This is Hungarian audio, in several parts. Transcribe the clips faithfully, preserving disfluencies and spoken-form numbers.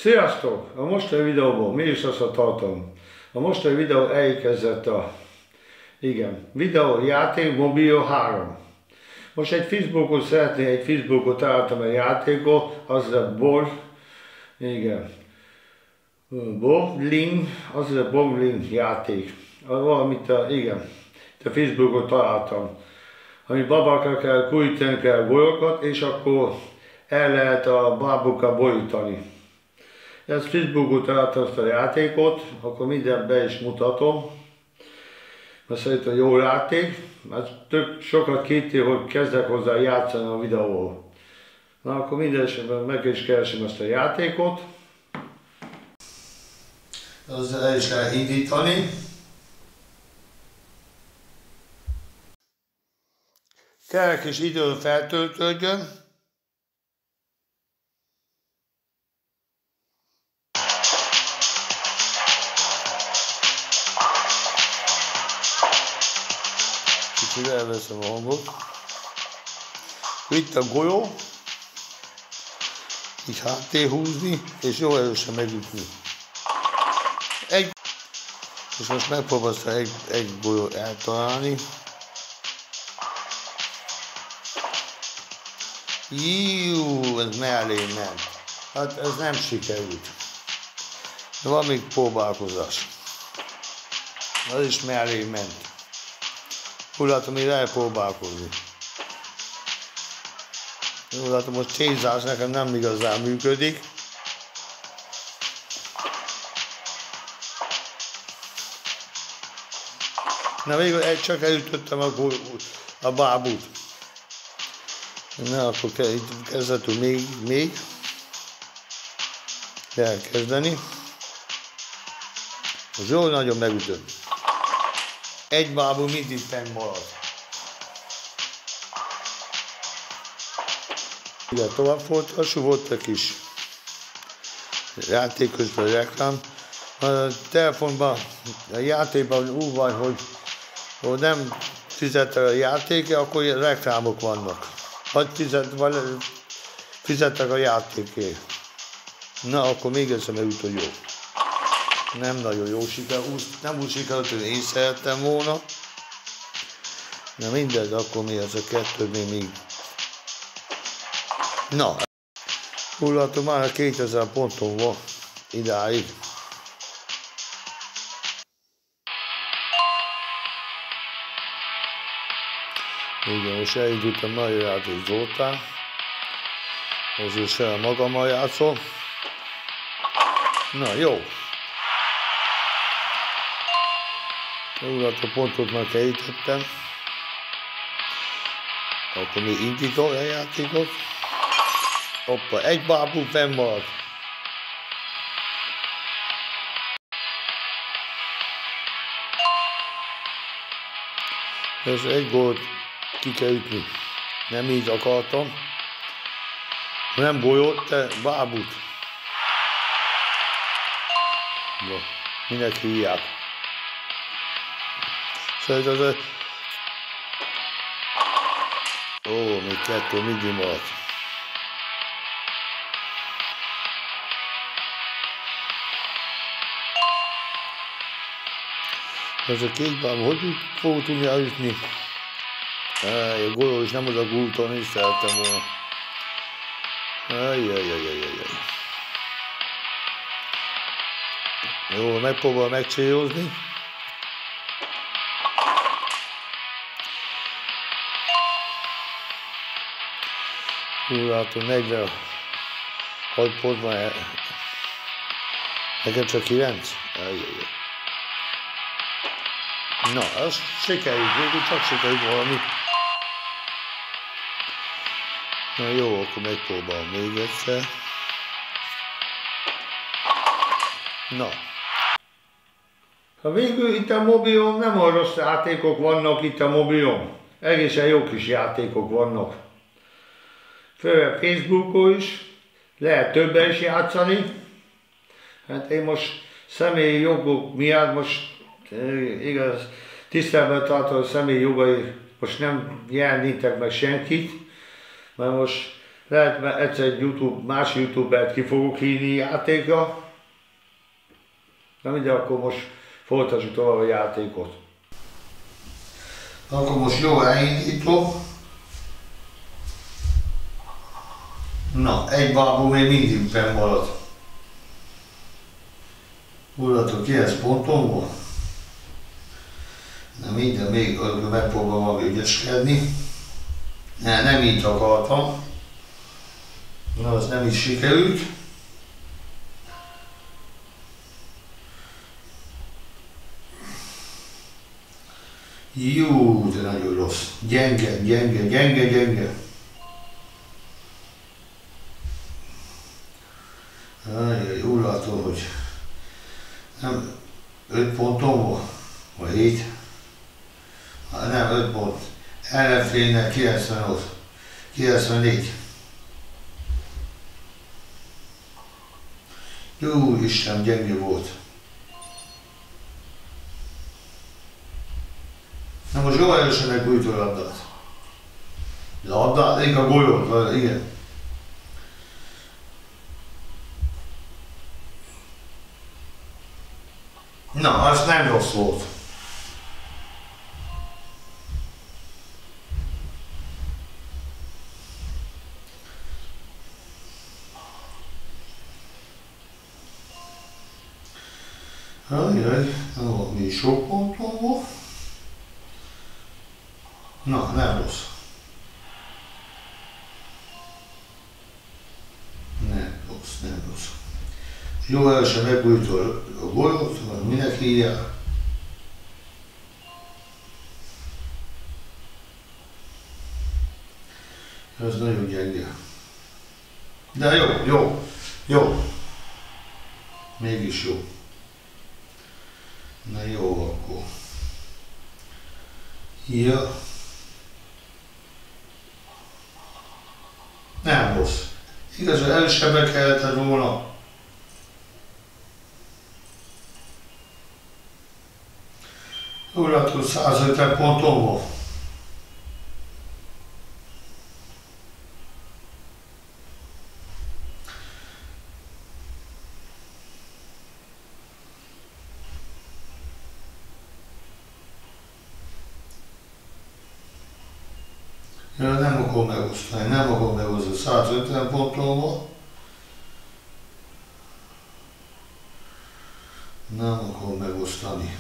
Sziasztok! A mostani videóban mi is azt a tartom. A mostani videó elkezdett a igen, videó játék mobil három. Most egy Facebookon szeretnék, egy Facebookon találtam egy játékot, az a Bor, igen, Bowling, az a Bowling játék. Az valamit a, igen, a Facebookon találtam. Ami babákra kell kújtani kell golyokat, és akkor el lehet a bábukkal bolyítani. Ezt Facebookon találtam ezt a játékot, akkor mindent be is mutatom. Mert szerintem jó játék, mert tök sokat kéti, hogy kezdek hozzá játszani a videóval. Na akkor minden esetben meg is keresem ezt a játékot. Az el is lehet indítani. Kell egy kis idő feltöltődjön. Kicsit elveszem a hangot. Itt a golyó. Így hátté húzni, és jó erősen megütni. Egy. És most megpróbálsz egy, egy golyót eltalálni. Jú, ez mellé ment. Hát ez nem sikerült. De van még próbálkozás. Az is mellé ment. Úgy látom, hogy elpróbálkozni. Úgy látom, hogy cézás nekem nem igazán működik. Na végül csak elütöttem a, a bábút. Na akkor kezdhetünk még, még. Elkezdeni. Az jól nagyon megütött. Egy bábú mindig fenn marad. Igen, tovább folytassuk, volt egy kis játék közben reklám. A telefonban, a játékban úgy van, hogy, hogy nem fizettek a játékért, akkor reklámok vannak. Vagy fizet, fizettek a játékért. Na, akkor még egyszer megüt, hogy jó. Nem nagyon jó sikerült, nem úgy sikerült, hogy én szerettem volna. Na mindegy, akkor mi ez a kettő még még. Na, úgy látom, már a kétezer ponton van idáig. Igen, most elindultam nagyon játék Zoltán. Azért sem magammal játszom. Na jó. Úgy a pontot már kerítettem. Akkor még indítom a játékot. Hoppa, egy bábú fenn marad. Ez egy gólt ki kell ütni. Nem így akartam. Nem golyót, de bábút. No, minek hívják. Szóval ez a... Ó, még kettő mindig maradt. Ez a két báb, hogy fogok tudni elütni? A golyó is nem az a gúton, is szerettem volna. Ajjajajajajaj. Jó, megpróbál megcélozni. Úgy látom, negyvenhat pont van. Nekem csak kilenc? Ajjajaj. Na, az sikerült, végül csak sikerült valami. Na jó, akkor megpróbálom még egyszer. Na. Ha végül itt a mobilon nem olyan rossz játékok vannak itt a mobilon. Egészen jó kis játékok vannak. Főleg Facebookon is. Lehet többen is játszani. Hát én most személyi jogok miatt most igaz, tiszteletben tartom a személyi jogai, most nem jelenítek meg senkit, mert most lehet, mert egyszer egy YouTube, más YouTubert ki fogok hívni játékra. Na mindegy, akkor most folytassuk tovább a játékot. Akkor most jól elindítom. Na, egy bábú még mindig fenn marad. Hullatok kilenc ponton van. Na minden, még megpróbálom meg ügyeskedni. Ne, nem így akartam. Na, az nem is sikerült. Jó, de nagyon rossz. Gyenge, gyenge, gyenge, gyenge. Ajjaj, úgy látom, hogy nem öt ponton van, vagy hét. Nem, öt pont. Ellenfélnek kilencvenöt, kilencvennégy. Jó, Isten, gyenge volt. Na most jól erősen megbújtó a labdát. Labdát, igen, a golyót, igen. Na, az nem rossz volt. Ajjaj, ó, mi sok ponton volt. Na, nem rossz. Nem rossz, nem rossz. Jó erősen megbújtó a golyót, vagy minek hívják. Ez nagyon gyenge. De jó, jó, jó. Mégis jó. Na jó, akkor. Ja. Nem rossz. Igazán erősebben kellett volna. Jól látod, százötven ponton van. Ja, nem akarom megosztani, nem akarom megosztani, százötven ponton van. Nem akarom megosztani.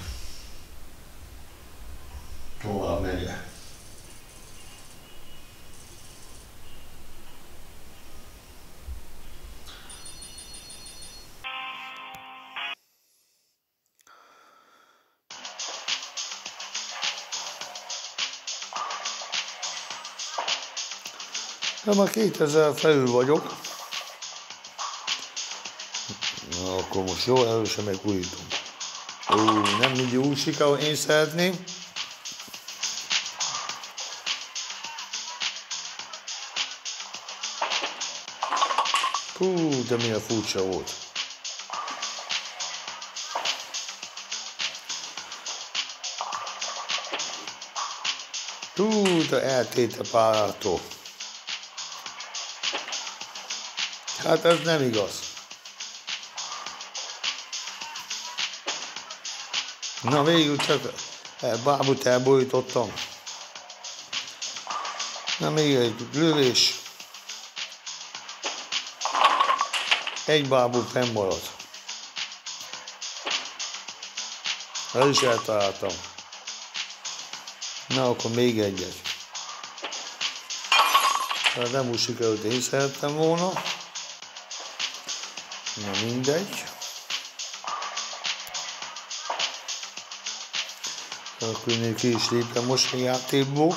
Tovább megyek. De már kétezer felül vagyok. Na, akkor most jó erősen megújítom. Ó, nem mindig úgy sikerül, én szeretném. Hú, de milyen furcsa volt. Hú, de eltéte párától. Hát ez nem igaz. Na végül csak bábút elbojítottam. Na még egy lövés. Egy bábú fennmaradt. El is eltaláltam. Na akkor még egyet. Hát nem úgy sikerült, én szerettem volna. Na mindegy. Akkor én ki is léptem most a játékból.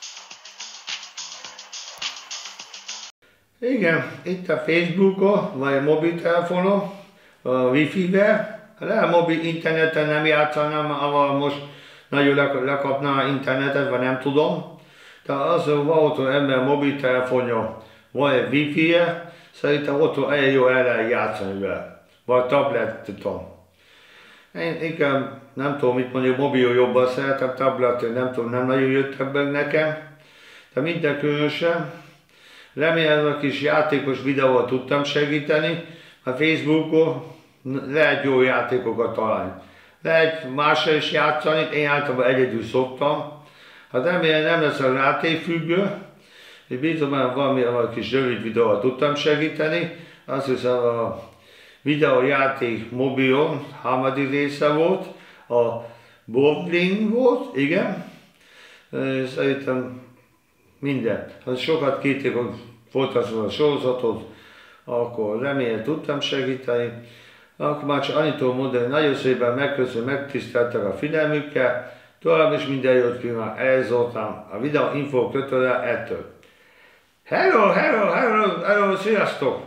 Igen, itt a Facebookon, vagy a mobiltelefonon, a Wi-Fi-vel. A mobil interneten nem játszanám, ahol most nagyon lekapná a internetet, vagy nem tudom. De az, hogy van otthon ember mobiltelefonja, van egy Wi-Fi-je, szerintem otthon elég jó el lehet játszani vele. Vagy tableton. Én inkább nem tudom, mit mondjuk, mobil jobban szeretem, tableton nem tudom, nem nagyon jöttek be nekem. De minden különösen. Remélem, a kis játékos videóval tudtam segíteni. A Facebookon lehet jó játékokat találni. Lehet mással is játszani, én általában egyedül szoktam. Hát remélem nem lesz a játékfüggő, és bízom, hogy valami a kis rövid videóval tudtam segíteni. Azt hiszem a videójáték mobilon harmadik része volt, a bowling volt, igen. Szerintem minden. Ha sokat kérték, hogy folytassam a sorozatot, akkor remélem tudtam segíteni. Akkor már csak annyit tudom mondani, hogy nagyon szépen megköszönöm, megtiszteltek a figyelmükkel. Tovább is minden jót kívánok, ez voltam a videó info kötőre ettől. Hello, hello, hello, hello, sziasztok!